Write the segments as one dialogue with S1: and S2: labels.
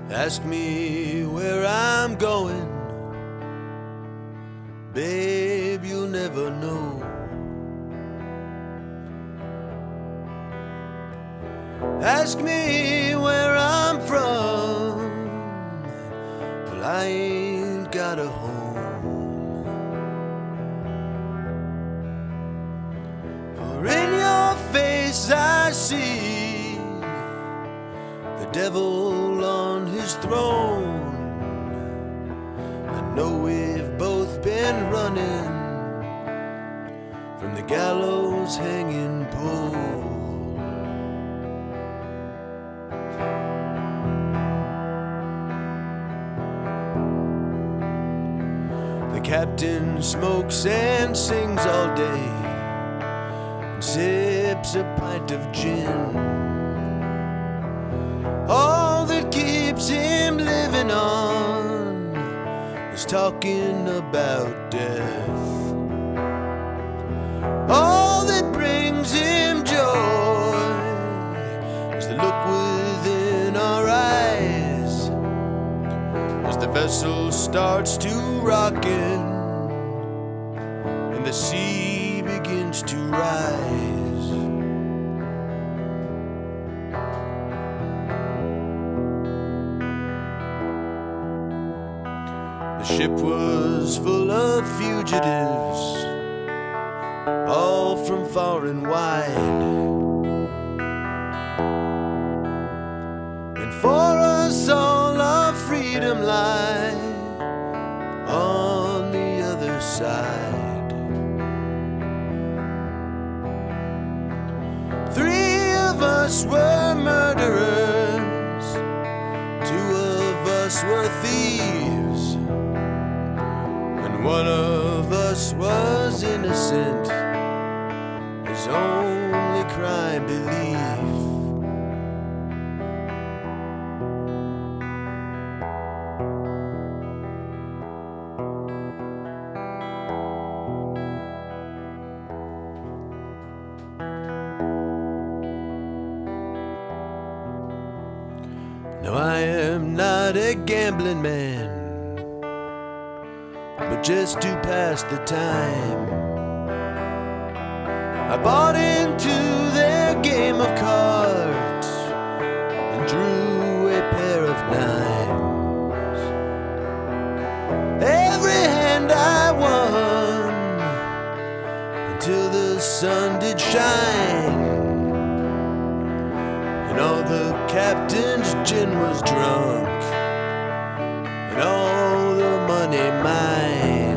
S1: Ask me where I'm going, babe, you'll never know. Ask me where I'm from, well, I ain't got a home. For in your face I see the devil on his throne. I know we've both been running from the gallows hanging pole. The captain smokes and sings all day and sips a pint of gin. All that keeps him living on is talking about death. All that brings him joy is the look within our eyes as the vessel starts to rockin' and the sea begins to rise. The ship was full of fugitives, all from far and wide, and for us all our freedom lay on the other side. 3 of us were murderers, 2 of us were thieves, and 1 of us was innocent, his only crime belief. No, I am not a gambling man, but just to pass the time, I bought into their game of cards and drew a pair of 9s. Every hand I won until the sun did shine, and all the captain's gin was drunk, and all the money mine.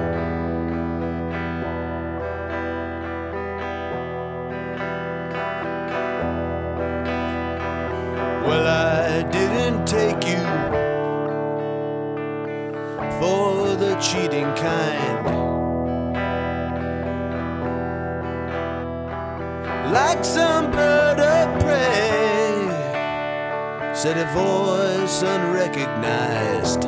S1: Well, I didn't take you for the cheating kind. Like some bird of prey, said a voice unrecognized.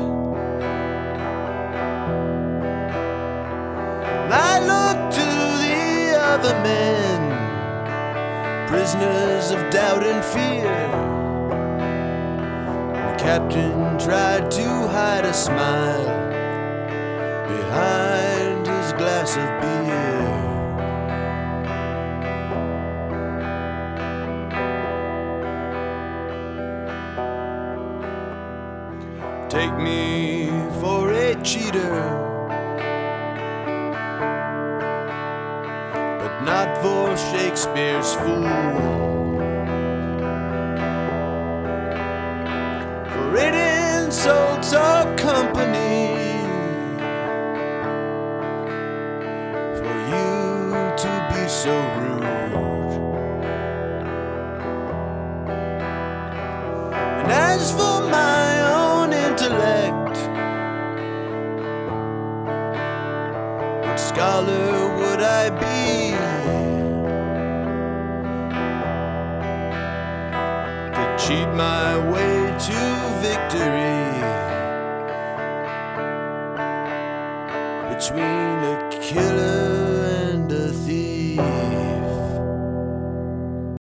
S1: I looked to the other men, prisoners of doubt and fear. The captain tried to hide a smile behind his glass of beer. Take me for a cheater, but not for Shakespeare's fool. For it insults our company for you to be so rude. And as for my own intellect, what scholar would I be to cheat my way to victory between